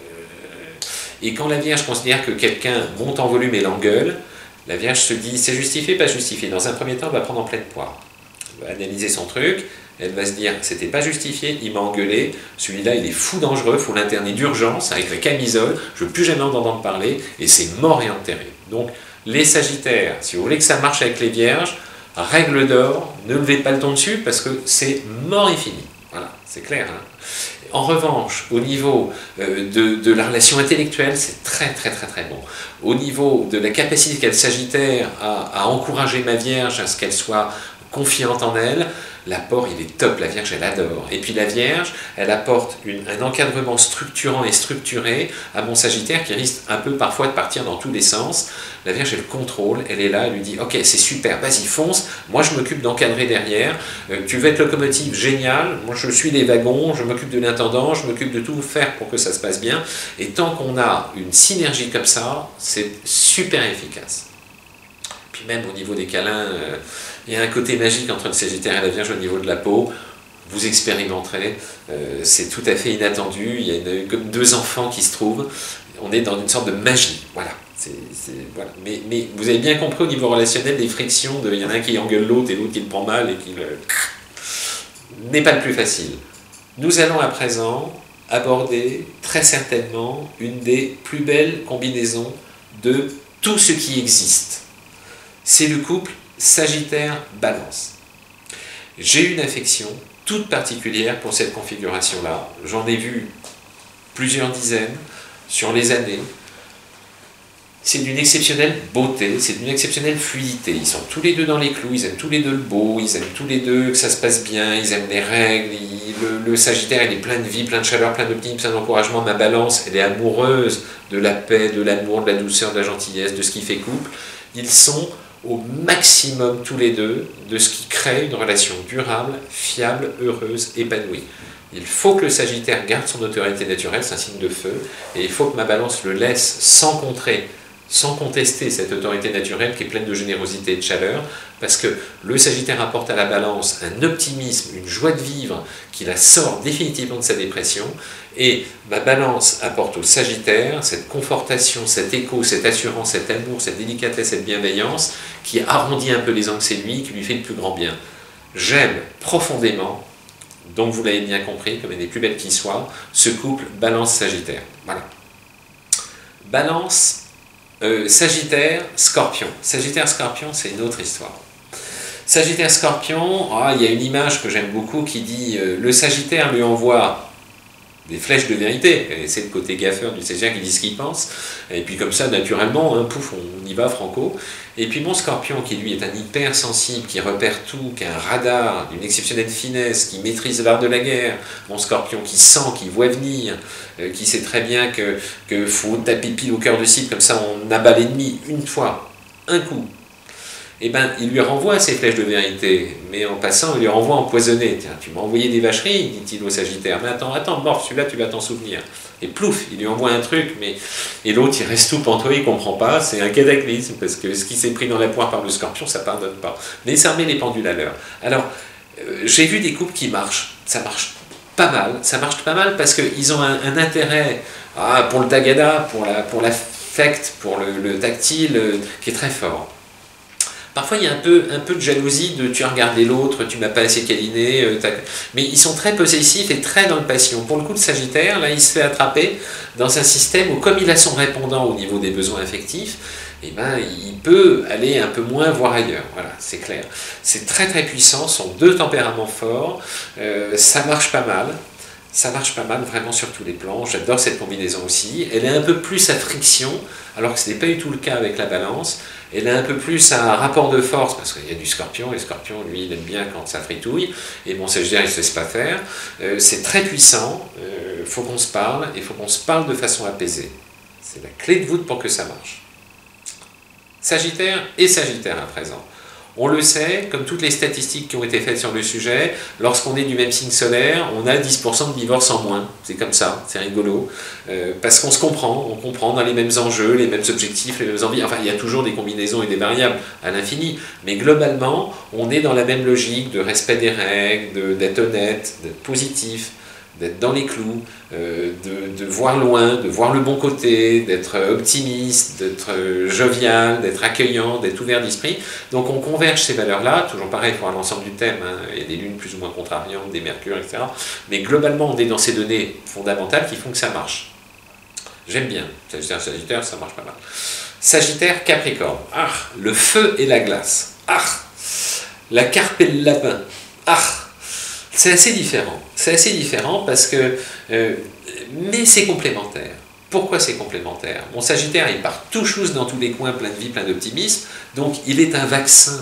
Et quand la Vierge considère que quelqu'un monte en volume et l'engueule, la Vierge se dit, c'est justifié, pas justifié. Dans un premier temps, elle va prendre en pleine poire. Elle va analyser son truc, elle va se dire, c'était pas justifié, il m'a engueulé, celui-là, il est fou dangereux, il faut l'interner d'urgence, avec la camisole, je ne veux plus jamais en entendre parler, et c'est mort et enterré. Donc, les Sagittaires, si vous voulez que ça marche avec les Vierges, règle d'or, ne levez pas le ton dessus parce que c'est mort et fini. Voilà, c'est clair. Hein. En revanche, au niveau de la relation intellectuelle, c'est très très très très bon. Au niveau de la capacité qu'a le Sagittaire à encourager ma Vierge à ce qu'elle soit confiante en elle, l'apport il est top, la Vierge elle adore. Et puis la Vierge, elle apporte un encadrement structurant et structuré à mon Sagittaire qui risque un peu parfois de partir dans tous les sens. La Vierge elle contrôle, elle est là, elle lui dit ok c'est super, vas-y fonce, moi je m'occupe d'encadrer derrière, tu veux être locomotive, génial, moi je suis les wagons, je m'occupe de l'intendant, je m'occupe de tout faire pour que ça se passe bien. Et tant qu'on a une synergie comme ça, c'est super efficace. Puis puis même au niveau des câlins, il y a un côté magique entre le Sagittaire et la Vierge au niveau de la peau. Vous expérimenterez, c'est tout à fait inattendu, il y a comme deux enfants qui se trouvent, on est dans une sorte de magie, voilà. Voilà. Mais vous avez bien compris au niveau relationnel, les frictions, il y en a un qui engueule l'autre et l'autre qui le prend mal et qui n'est pas le plus facile. Nous allons à présent aborder très certainement une des plus belles combinaisons de tout ce qui existe. C'est le couple Sagittaire-Balance. J'ai une affection toute particulière pour cette configuration-là. J'en ai vu plusieurs dizaines sur les années. C'est d'une exceptionnelle beauté, c'est d'une exceptionnelle fluidité. Ils sont tous les deux dans les clous, ils aiment tous les deux le beau, ils aiment tous les deux que ça se passe bien, ils aiment les règles. Le Sagittaire, il est plein de vie, plein de chaleur, plein d'optimisme, plein d'encouragement. Ma Balance, elle est amoureuse de la paix, de l'amour, de la douceur, de la gentillesse, de ce qui fait couple. Ils sont au maximum tous les deux de ce qui crée une relation durable, fiable, heureuse, épanouie. Il faut que le Sagittaire garde son autorité naturelle, c'est un signe de feu, et il faut que ma Balance le laisse sans contester cette autorité naturelle qui est pleine de générosité et de chaleur, parce que le Sagittaire apporte à la Balance un optimisme, une joie de vivre qui la sort définitivement de sa dépression, et ma Balance apporte au Sagittaire cette confortation, cet écho, cette assurance, cet amour, cette délicatesse, cette bienveillance qui arrondit un peu les angles, c'est lui, qui lui fait le plus grand bien. J'aime profondément, donc vous l'avez bien compris, comme elle est plus belle qu'il soit, ce couple Balance-Sagittaire. Voilà. Balance Sagittaire-Scorpion. Sagittaire-Scorpion, c'est une autre histoire. Sagittaire-Scorpion, il y a une image que j'aime beaucoup qui dit le Sagittaire lui envoie des flèches de vérité, et c'est le côté gaffeur du Sagittaire qui dit ce qu'il pense, et puis comme ça, naturellement, pouf, on y va franco. Et puis mon Scorpion, qui lui est un hypersensible, qui repère tout, qui a un radar d'une exceptionnelle finesse, qui maîtrise l'art de la guerre, mon Scorpion qui sent, qui voit venir, qui sait très bien que faut taper pile au cœur de cible, comme ça on abat l'ennemi une fois, un coup. Eh ben, il lui renvoie ses flèches de vérité, mais en passant, il lui renvoie empoisonné. Tiens, tu m'as envoyé des vacheries, dit-il au Sagittaire, mais attends, mort, celui-là, tu vas t'en souvenir. Et plouf, il lui envoie un truc, et l'autre, il reste tout pantois, il ne comprend pas, c'est un cataclysme, parce que ce qui s'est pris dans la poire par le Scorpion, ça ne pardonne pas. Mais ça remet les pendules à l'heure. Alors, j'ai vu des couples qui marchent, ça marche pas mal, parce qu'ils ont un intérêt pour le tagada, pour l'affect, pour le tactile, qui est très fort. Parfois, il y a un peu de jalousie de tu as regardé l'autre, tu m'as pas assez câliné, mais ils sont très possessifs et très dans le passion. Pour le coup, le Sagittaire, là, il se fait attraper dans un système où, comme il a son répondant au niveau des besoins affectifs, eh ben, il peut aller un peu moins voir ailleurs. Voilà, c'est clair. C'est très très puissant, ce sont deux tempéraments forts, ça marche pas mal. Ça marche pas mal, vraiment sur tous les plans. J'adore cette combinaison aussi. Elle est un peu plus à friction, alors que ce n'est pas du tout le cas avec la Balance. Elle est un peu plus à un rapport de force, parce qu'il y a du Scorpion, et Scorpion, lui, il aime bien quand ça fritouille, et bon, Sagittaire, il ne se laisse pas faire. C'est très puissant, il faut qu'on se parle, et il faut qu'on se parle de façon apaisée. C'est la clé de voûte pour que ça marche. Sagittaire et Sagittaire à présent. On le sait, comme toutes les statistiques qui ont été faites sur le sujet, lorsqu'on est du même signe solaire, on a 10% de divorces en moins. C'est comme ça, c'est rigolo. Parce qu'on se comprend, on comprend dans les mêmes enjeux, les mêmes objectifs, les mêmes envies. Enfin, il y a toujours des combinaisons et des variables à l'infini. Mais globalement, on est dans la même logique de respect des règles, d'être honnête, d'être positif, d'être dans les clous, de voir loin, de voir le bon côté, d'être optimiste, d'être jovial, d'être accueillant, d'être ouvert d'esprit. Donc on converge ces valeurs-là, toujours pareil pour l'ensemble du thème, il y a des lunes plus ou moins contrariantes, des mercures, etc. Mais globalement, on est dans ces données fondamentales qui font que ça marche. J'aime bien, Sagittaire, ça marche pas mal. Sagittaire, Capricorne, le feu et la glace, la carpe et le lapin, c'est assez différent parce que, mais c'est complémentaire. Pourquoi c'est complémentaire? Mon Sagittaire, il part tout chousse dans tous les coins, plein de vie, plein d'optimisme, donc il est un vaccin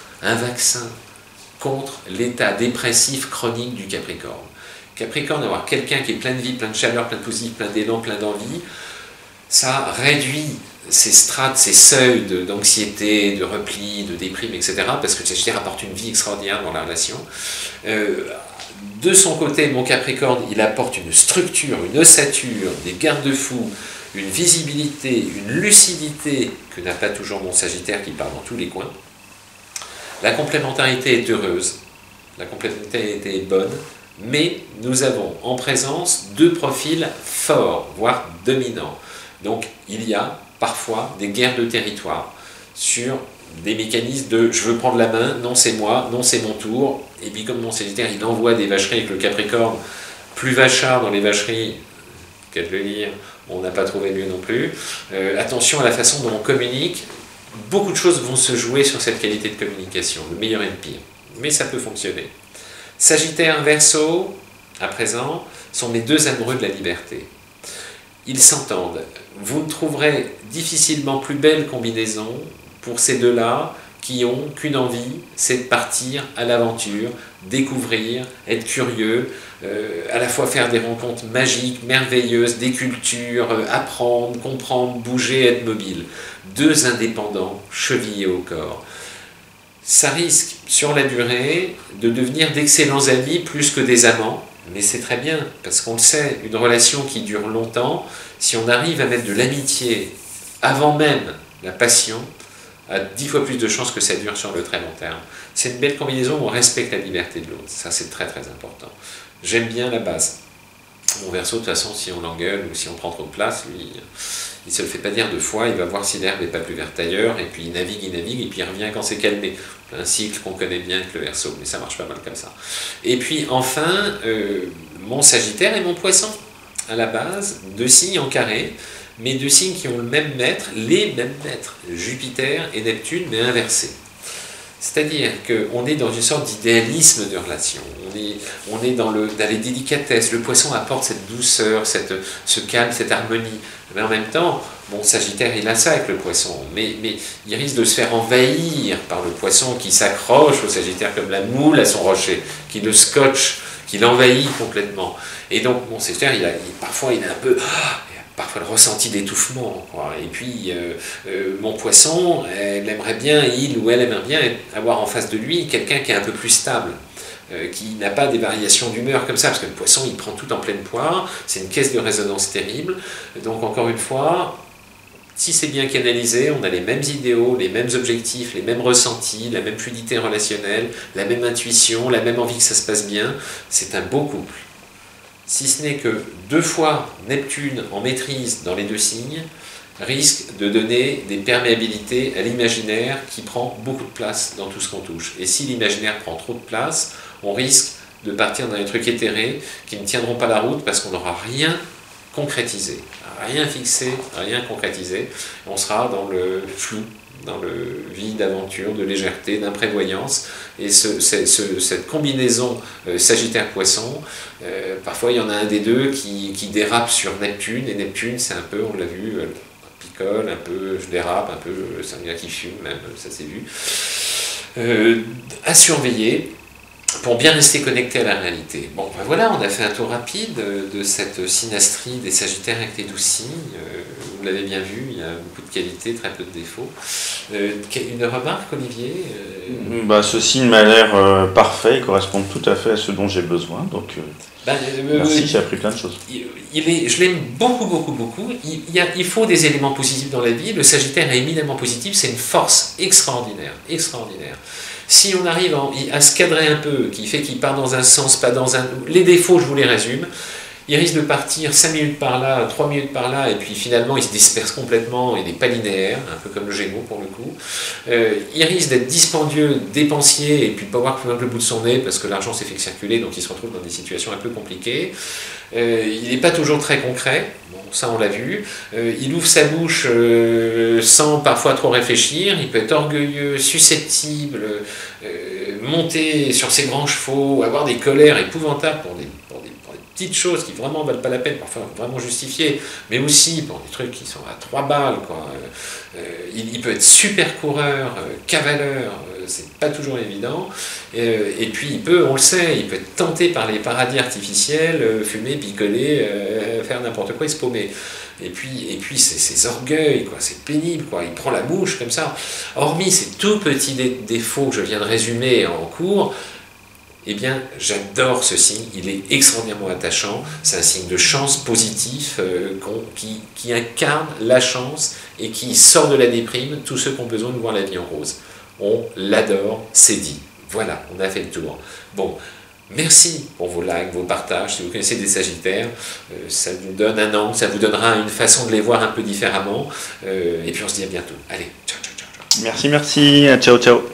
contre l'état dépressif chronique du Capricorne. Capricorne, avoir quelqu'un qui est plein de vie, plein de chaleur, plein de positif, plein d'élan, plein d'envie, ça réduit ces strates, ces seuils d'anxiété, de repli, de déprime, etc. Parce que le Sagittaire apporte une vie extraordinaire dans la relation. De son côté, mon Capricorne, il apporte une structure, une ossature, des garde-fous une visibilité, une lucidité que n'a pas toujours mon Sagittaire qui part dans tous les coins. La complémentarité est heureuse, la complémentarité est bonne, mais nous avons en présence deux profils forts, voire dominants. Donc il y a parfois des guerres de territoire sur des mécanismes de je veux prendre la main, non c'est moi, non c'est mon tour, et puis comme mon Sagittaire il envoie des vacheries avec le Capricorne, plus vachard dans les vacheries, qu'à le lire, on n'a pas trouvé mieux non plus. Attention à la façon dont on communique, beaucoup de choses vont se jouer sur cette qualité de communication, le meilleur et le pire, mais ça peut fonctionner. Sagittaire, Verseau, à présent, sont mes deux amoureux de la liberté. Ils s'entendent. Vous ne trouverez difficilement plus belle combinaison pour ces deux-là qui ont qu'une envie, c'est de partir à l'aventure, découvrir, être curieux, à la fois faire des rencontres magiques, merveilleuses, des cultures, apprendre, comprendre, bouger, être mobile. Deux indépendants chevillés au corps. Ça risque, sur la durée, de devenir d'excellents amis plus que des amants, mais c'est très bien, parce qu'on le sait, une relation qui dure longtemps, si on arrive à mettre de l'amitié avant même la passion, a 10 fois plus de chances que ça dure sur le très long terme. C'est une belle combinaison où on respecte la liberté de l'autre, ça c'est très très important. J'aime bien la base. Mon Verseau, de toute façon, si on l'engueule ou si on prend trop de place, lui, il ne se le fait pas dire deux fois, il va voir si l'herbe n'est pas plus verte ailleurs, et puis il navigue, et puis il revient quand c'est calmé. Un cycle qu'on connaît bien avec le Verseau, mais ça marche pas mal comme ça. Et puis enfin, mon Sagittaire et mon Poisson, à la base, deux signes en carré, mais deux signes qui ont le même maître, les mêmes maîtres, Jupiter et Neptune, mais inversés. C'est-à-dire qu'on est dans une sorte d'idéalisme de relation, on est dans les délicatesses, le Poisson apporte cette douceur, ce calme, cette harmonie, mais en même temps, bon, Sagittaire il a ça avec le Poisson, mais il risque de se faire envahir par le Poisson qui s'accroche au Sagittaire comme la moule à son rocher, qui le scotche, qui l'envahit complètement. Et donc, mon Sagittaire, parfois il a un peu... parfois le ressenti d'étouffement. Et puis, mon Poisson, il ou elle aimerait bien avoir en face de lui quelqu'un qui est un peu plus stable, qui n'a pas des variations d'humeur comme ça, parce que le Poisson, il prend tout en pleine poire, c'est une caisse de résonance terrible. Donc, encore une fois, si c'est bien canalisé, on a les mêmes idéaux, les mêmes objectifs, les mêmes ressentis, la même fluidité relationnelle, la même intuition, la même envie que ça se passe bien, c'est un beau couple. Si ce n'est que deux fois Neptune en maîtrise dans les deux signes, risque de donner des perméabilités à l'imaginaire qui prend beaucoup de place dans tout ce qu'on touche. Et si l'imaginaire prend trop de place, on risque de partir dans des trucs éthérés qui ne tiendront pas la route parce qu'on n'aura rien concrétisé, rien fixé, rien concrétisé. On sera dans le flou, dans le vide d'aventure, de légèreté, d'imprévoyance. Et cette combinaison Sagittaire-Poisson, parfois il y en a un des deux qui dérape sur Neptune, et Neptune c'est un peu, on l'a vu, picole, un peu je dérape, un peu c'est un gars qui fume même, ça s'est vu. À surveiller pour bien rester connecté à la réalité. Bon, ben voilà, on a fait un tour rapide de cette synastrie des Sagittaires avec les 12 signes. Vous l'avez bien vu, il y a beaucoup de qualités, très peu de défauts. Une remarque, Olivier Ce signe m'a l'air parfait, il correspond tout à fait à ce dont j'ai besoin. Donc, merci, j'ai appris plein de choses. Je l'aime beaucoup, beaucoup, beaucoup. Il faut des éléments positifs dans la vie. Le Sagittaire est éminemment positif, c'est une force extraordinaire, extraordinaire. Si on arrive à se cadrer un peu, qui fait qu'il part dans un sens, pas dans un... Les défauts, je vous les résume. Il risque de partir 5 minutes par là, 3 minutes par là, et puis finalement il se disperse complètement, il n'est pas linéaire, un peu comme le Gémeaux pour le coup. Il risque d'être dispendieux, dépensier, et puis de ne pas voir plus loin que le bout de son nez, parce que l'argent s'est fait circuler, donc il se retrouve dans des situations un peu compliquées. Il n'est pas toujours très concret, bon, ça on l'a vu. Il ouvre sa bouche sans parfois trop réfléchir, il peut être orgueilleux, susceptible, monter sur ses grands chevaux, avoir des colères épouvantables pour des petites choses qui vraiment valent pas la peine, parfois vraiment justifiées, mais aussi pour des trucs qui sont à 3 balles, quoi. Il peut être super coureur, cavaleur, c'est pas toujours évident, et puis on le sait, il peut être tenté par les paradis artificiels, fumer, picoler, faire n'importe quoi et se paumer. Et puis c'est ses orgueils, quoi, c'est pénible, quoi. Il prend la mouche comme ça. Hormis ces tout petits défauts que je viens de résumer en cours, eh bien, j'adore ce signe, il est extraordinairement attachant, c'est un signe de chance positif qui incarne la chance et qui sort de la déprime tous ceux qui ont besoin de voir la vie en rose. On l'adore, c'est dit. Voilà, on a fait le tour. Bon, merci pour vos likes, vos partages. Si vous connaissez des Sagittaires, ça vous donne un angle, ça vous donnera une façon de les voir un peu différemment. Et puis on se dit à bientôt. Allez, ciao, ciao, ciao. Merci, merci. Ciao, ciao.